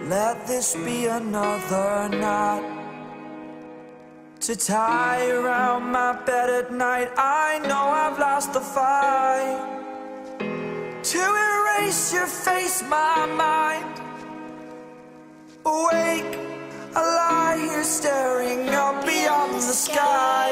Let this be another knot to tie around my bed at night. I know I've lost the fight to erase your face, my mind. Awake, I lie here staring up beyond the sky.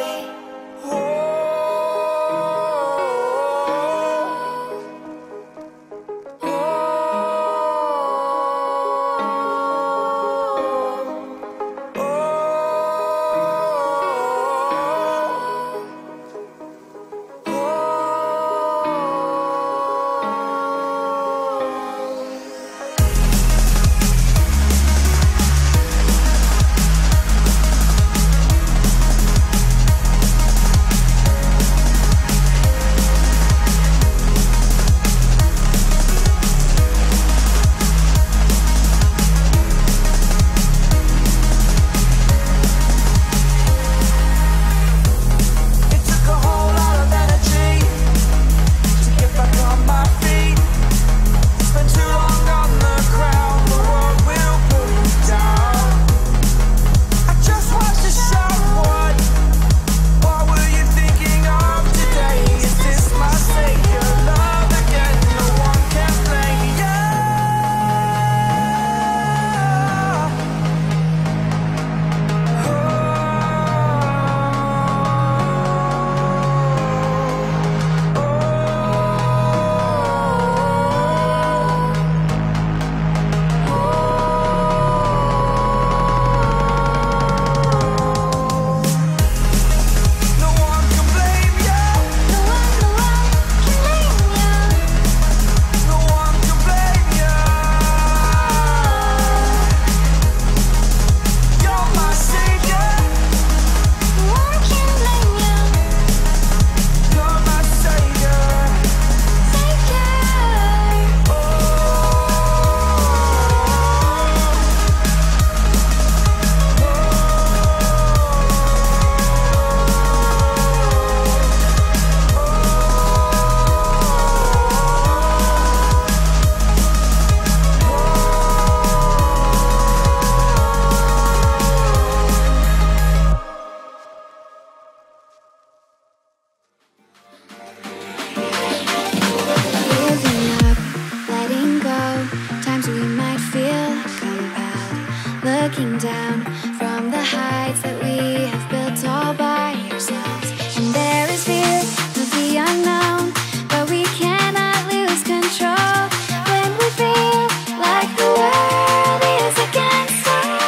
Looking down from the heights that we have built all by ourselves. And there is fear of the unknown, but we cannot lose control when we feel like the world is against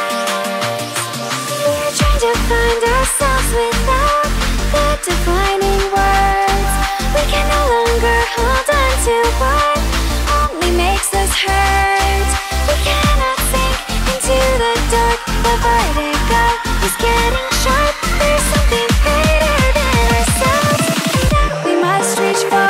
us. We're trying to find ourselves without the defining words. We can no longer hold on to what only makes us hurt. We cannot sink into the dark. The vertigo is getting sharp. There's something greater than ourselves that we must reach for.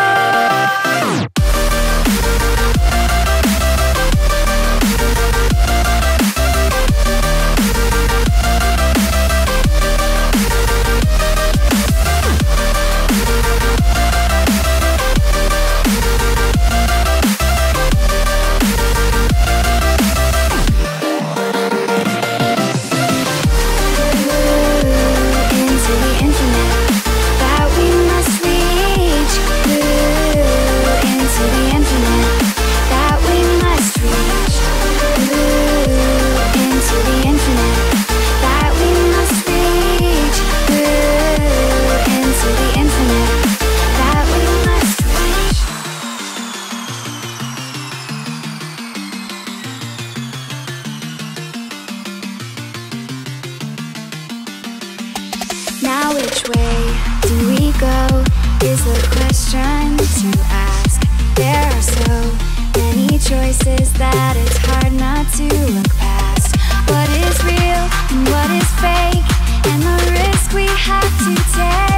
Now which way do we go is the question to ask. There are so many choices that it's hard not to look past. What is real and what is fake, and the risk we have to take.